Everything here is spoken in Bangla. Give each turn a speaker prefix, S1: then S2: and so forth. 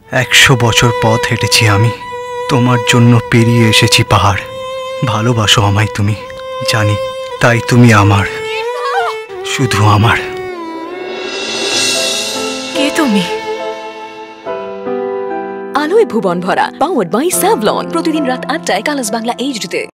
S1: 100 বছর পথ হেঁটেছি আমি, তোমার জন্য পেরিয়ে এসেছি পাহাড়। ভালোবাসো আমায় তুমি, জানি, তাই তুমি আমার, শুধু আমার।
S2: কে তুমি? আলোয় ভুবন ভরা, পাওয়ার্ড বাই স্যাভলন। প্রতিদিন রাত 8টায় কালার্স বাংলা HD-তে।